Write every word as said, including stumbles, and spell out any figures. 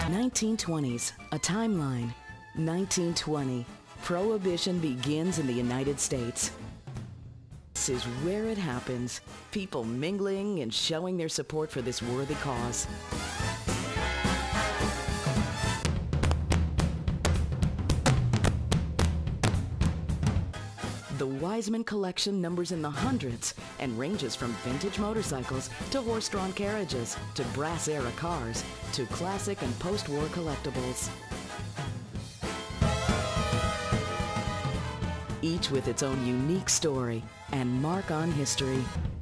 nineteen twenties, a timeline. nineteen twenty, Prohibition begins in the United States. This is where it happens, people mingling and showing their support for this worthy cause. The Wiseman collection numbers in the hundreds and ranges from vintage motorcycles to horse-drawn carriages to brass-era cars to classic and post-war collectibles. Each with its own unique story and mark on history.